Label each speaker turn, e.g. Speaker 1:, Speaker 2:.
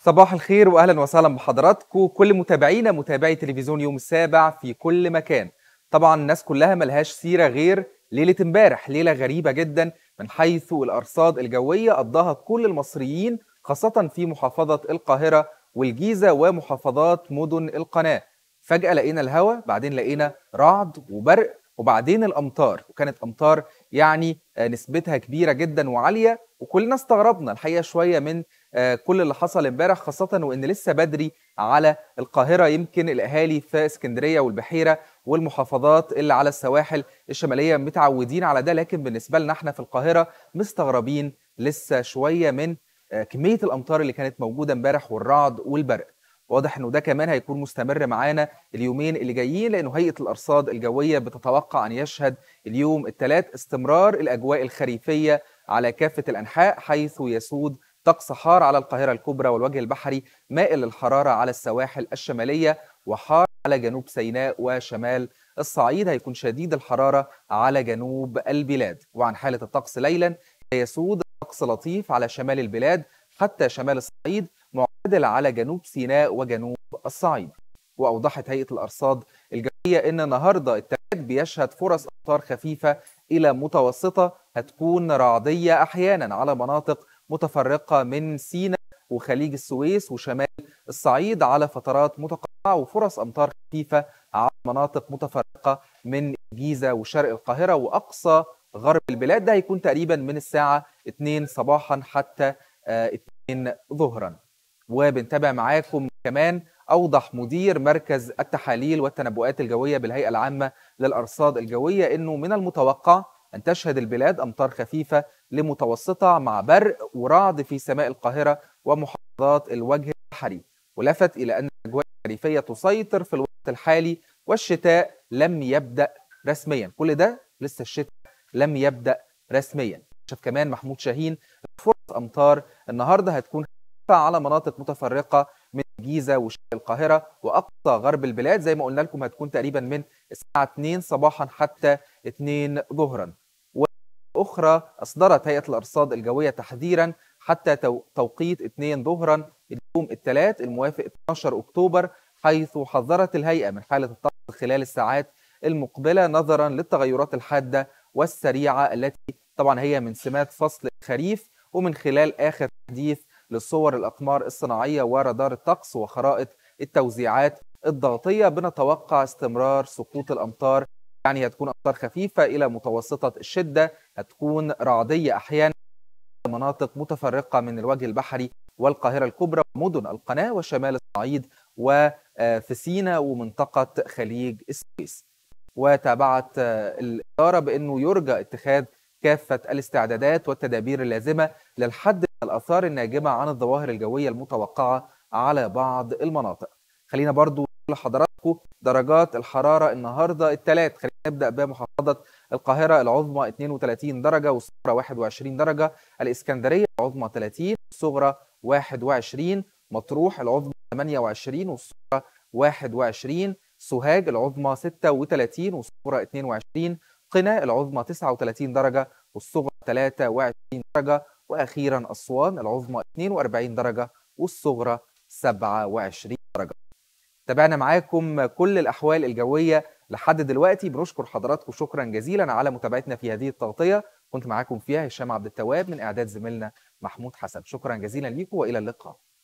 Speaker 1: صباح الخير واهلا وسهلا بحضراتكم كل متابعينا متابعي تلفزيون يوم السابع في كل مكان. طبعا الناس كلها ملهاش سيره غير ليله امبارح، ليله غريبه جدا من حيث الارصاد الجويه قضاها كل المصريين، خاصه في محافظه القاهره والجيزه ومحافظات مدن القناه. فجاه لقينا الهواء، بعدين لقينا رعد وبرق، وبعدين الامطار، وكانت امطار يعني نسبتها كبيره جدا وعاليه، وكلنا استغربنا الحقيقه شويه من كل اللي حصل امبارح، خاصة وإن لسه بدري على القاهرة. يمكن الأهالي في اسكندرية والبحيرة والمحافظات اللي على السواحل الشمالية متعودين على ده، لكن بالنسبة لنا احنا في القاهرة مستغربين لسه شوية من كمية الأمطار اللي كانت موجودة امبارح والرعد والبرق. واضح انه ده كمان هيكون مستمر معانا اليومين اللي جايين، لانه هيئة الارصاد الجوية بتتوقع ان يشهد اليوم الثلاث استمرار الاجواء الخريفية على كافة الانحاء، حيث يسود طقس حار على القاهرة الكبرى والوجه البحري، مائل للحرارة على السواحل الشمالية، وحار على جنوب سيناء وشمال الصعيد. هيكون شديد الحرارة على جنوب البلاد. وعن حالة الطقس ليلا، يسود طقس لطيف على شمال البلاد حتى شمال الصعيد، معتدل على جنوب سيناء وجنوب الصعيد. وأوضحت هيئة الأرصاد الجوية أن النهاردة الثلاث بيشهد فرص أمطار خفيفة إلى متوسطة، هتكون رعدية أحيانا على مناطق متفرقة من سيناء وخليج السويس وشمال الصعيد على فترات متقطعة، وفرص أمطار خفيفة على مناطق متفرقة من الجيزة وشرق القاهرة وأقصى غرب البلاد. ده هيكون تقريبا من الساعة 2 صباحا حتى 2 ظهرا. وبنتابع معاكم كمان أوضح مدير مركز التحاليل والتنبؤات الجوية بالهيئة العامة للأرصاد الجوية أنه من المتوقع أن تشهد البلاد أمطار خفيفة لمتوسطة مع برق ورعد في سماء القاهرة ومحافظات الوجه البحري. ولفت إلى أن الأجواء الخريفية تسيطر في الوقت الحالي، والشتاء لم يبدأ رسميا. كل ده لسه الشتاء لم يبدأ رسميا. شاف كمان محمود شاهين فرص أمطار النهاردة هتكون خفيفة على مناطق متفرقة من الجيزة وشرق القاهرة وأقصى غرب البلاد. زي ما قلنا لكم هتكون تقريبا من الساعة 2 صباحا حتى 2 ظهرا. أخرى أصدرت هيئة الأرصاد الجوية تحذيرا حتى توقيت 2 ظهرا اليوم الثلاث الموافق 12 أكتوبر، حيث حذرت الهيئة من حالة الطقس خلال الساعات المقبلة نظرا للتغيرات الحادة والسريعة التي طبعا هي من سمات فصل الخريف. ومن خلال آخر تحديث للصور الأقمار الصناعية ورادار الطقس وخرائط التوزيعات الضغطية، بنتوقع استمرار سقوط الأمطار. يعني هتكون أمطار خفيفة إلى متوسطة الشدة، هتكون رعدية أحيانا في مناطق متفرقة من الوجه البحري والقاهرة الكبرى ومدن القناة وشمال الصعيد وفي سيناء ومنطقة خليج السويس. وتابعت الإدارة بأنه يرجى اتخاذ كافة الاستعدادات والتدابير اللازمة للحد من الآثار الناجمة عن الظواهر الجوية المتوقعة على بعض المناطق. خلينا برضو لحضراتكم درجات الحرارة النهاردة الثلاث. خلينا نبدأ بمحافظة القاهرة العظمى 32 درجة والصغرى 21 درجة، الإسكندرية العظمى 30 والصغرى 21، مطروح العظمى 28 والصغرى 21، سوهاج العظمى 36 والصغرى 22، قنا العظمى 39 درجة والصغرى 23 درجة، وأخيرا أسوان العظمى 42 درجة والصغرى 27 درجة. تابعنا معاكم كل الأحوال الجوية لحد دلوقتي. بنشكر حضراتكم شكرا جزيلا على متابعتنا في هذه التغطية. كنت معاكم فيها هشام عبد التواب من إعداد زميلنا محمود حسن. شكرا جزيلا ليكم وإلى اللقاء.